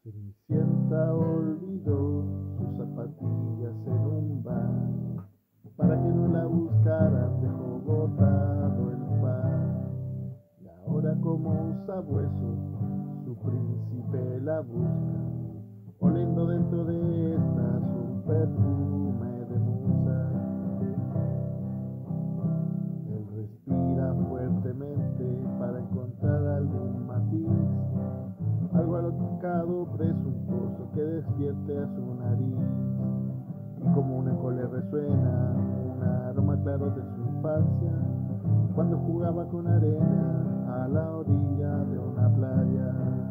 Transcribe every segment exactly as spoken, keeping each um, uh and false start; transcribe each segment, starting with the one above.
Cenicienta olvidó sus zapatillas en un bar. Para que no la buscaran dejó botado el par. Y ahora como usa huesos, su príncipe la busca, oliendo dentro de estas un perfume de musa. Él respira fuertemente para encontrar algún matiz, algo alocado, presuntuoso que despierte a su nariz. Y como un eco le resuena un aroma claro de su infancia, cuando jugaba con arena a la orilla de una playa.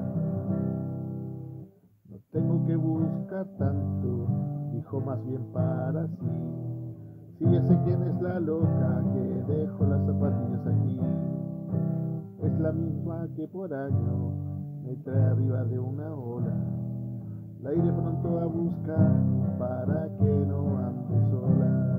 No tengo que buscar tanto, dijo más bien para sí. Si ya sé quién es la loca que dejó las zapatillas aquí, es la misma que por año me trae arriba de una ola. La iré pronto a buscar para que no ande sola.